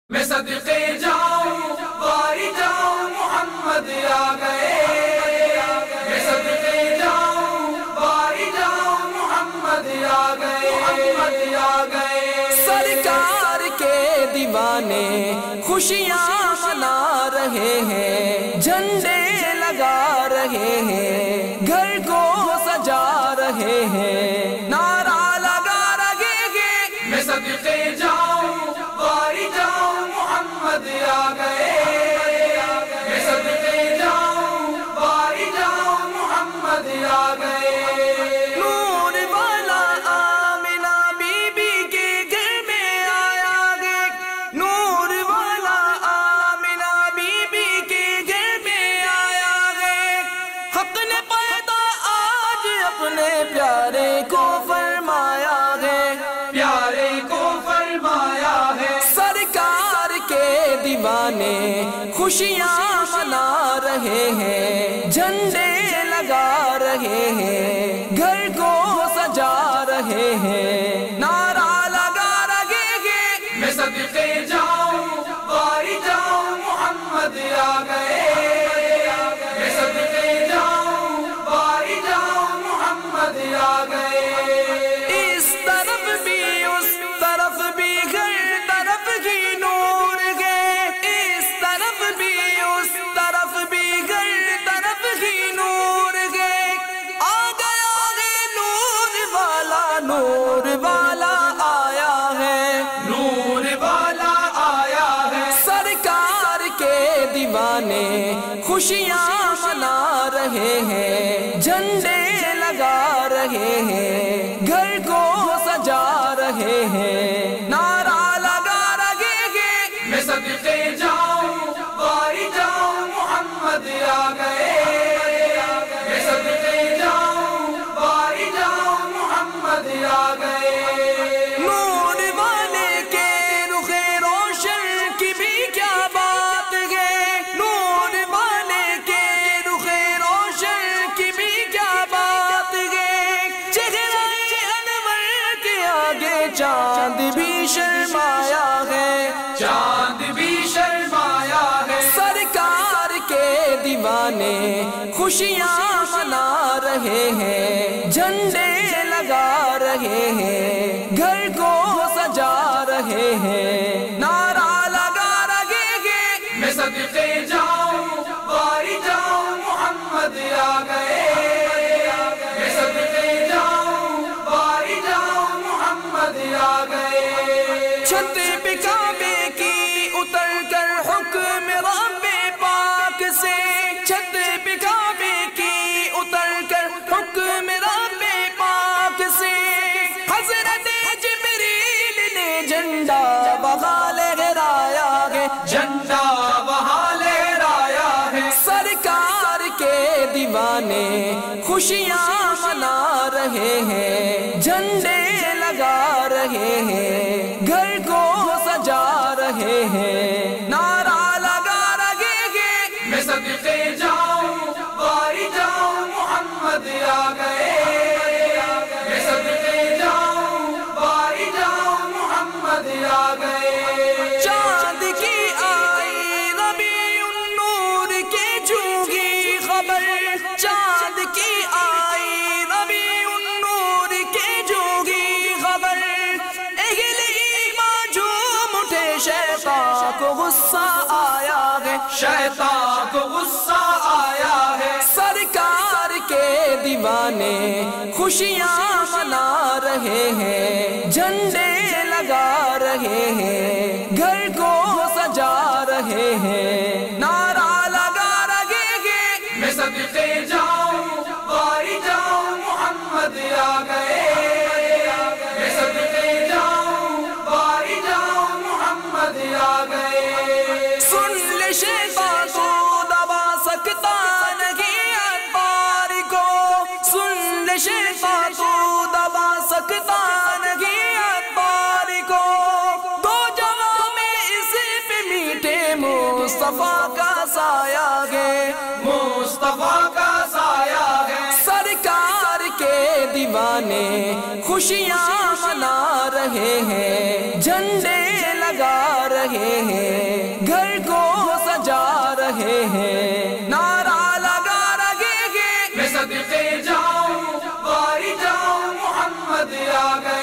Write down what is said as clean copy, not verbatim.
میں صدقے جاؤں باری جاؤں محمد آ گئے، میں صدقے جاؤں باری جاؤں محمد آ گئے، محمد آ گئے۔ سرکار کے دیوانے خوشیاں منا رہے ہیں، جھنڈے لگا رہے ہیں، گھر کو سجا رہے ہیں، نعرہ لگا رہے ہیں۔ میں صدقے جاؤں باری جاؤں محمد آ گئے، میں صدقے جاؤں باری جاؤں محمد آ گئے۔ نور والا آمنہ بی بی کے گھر میں آیا ہے، نور والا آمنہ بی بی کے گھر میں آیا ہے، حق نے پیدا آج اپنے پیارے کو فرمایا ہے، پیارے کو فرمایا ہے۔ سرکار کے دیوانے خوشیاں منا رہے ہیں، جھنڈے لگا رہے ہیں، گھر کو سجا رہے ہیں، نعرہ لگا رہے ہیں۔ میں صدقے جاؤں باری جاؤں محمد آ گئے، میں صدقے جاؤں باری جاؤں محمد آ گئے۔ اس طرف بھی اس طرف بھی ہر طرف ہی نور ہے، اس طرف بھی اس طرف بھی ہر طرف ہی نور ہے، آ گیا ہے نور والا آیا ہے، نور والا آیا ہے۔ سرکار کے دیوانے خوشیاں منا رہے ہیں، جھنڈے لگا رہے ہیں، گھر کو سجا رہے ہیں، نعرہ لگا رہے ہیں۔ میں صدقے جاؤں باری جاؤں محمد آ گئے، میں صدقے جاؤں باری جاؤں محمد آ گئے۔ نور والے کے رخ روشن کی بھی کیا بات ہے، نور والے کے رخ روشن کی بھی کیا بات ہے، چہرہ انور کے آگے چاند بھی شرمایا ہے، چاند بھی شرمایا ہے۔ سرکار کے دیوانے خوشیاں منا رہے ہیں، جھنڈے لگا رہے ہیں، گھر کو سجا رہے ہیں، نعرہ لگا رہے ہیں۔ میں صدقے جاؤں باری جاؤں محمد آ گئے، میں صدقے جاؤں باری جاؤں محمد آ گئے۔ چھت پہ کعبے کی اتر کر حکم رب پاک سے، چھت پہ کعبے کی اتر کر حکم رب پاک سے، حضرت جبریل نے جھنڈا وہاں لہرایا ہے، جھنڈا وہاں لہرایا ہے۔ سرکار کے دیوانے خوشیاں منا رہے ہیں، جھنڈے لگا رہے ہیں، گھر کو سجا رہے ہیں، نعرہ لگا رہے ہیں۔ میں صدقے جاؤں باری جاؤں محمد آ گئے، میں صدقے جاؤں باری جاؤں محمد آ گئے۔ چاند کی آئی ربیع النور کے جھوگی خبر، چاند کی آئی ربیع النور کے جھوگی خبر، اہل ایمان جھوم اٹھے، شیطان کو غصہ آیا ہے، شیطان کو غصہ آیا ہے۔ سرکار کے دیوانے خوشیاں منا رہے ہیں، جھنڈے لگا رہے ہیں، گھر کو سجا رہے ہیں، نعرہ لگا رہے ہیں۔ میں صدقے جاؤں باری جاؤں محمد آ گئے، میں صدقے جاؤں باری جاؤں محمد آ گئے۔ سن لے شیطان کو دبا سکتا نہیں اتبار کو، سن لے شیطان کو دبا سکتا نہیں اتبار کو، دو جہاں میں اس پہ میٹھے مصطفیٰ کا سایہ ہے، مصطفیٰ کا سایہ ہے۔ سرکار کے دیوانے خوشیاں منا رہے ہیں، جھنڈے لگا رہے ہیں، گھر کو سجا رہے ہیں، نعرہ لگا رہے ہیں، میں صدقے جاؤں باری جاؤں محمد آ گئے۔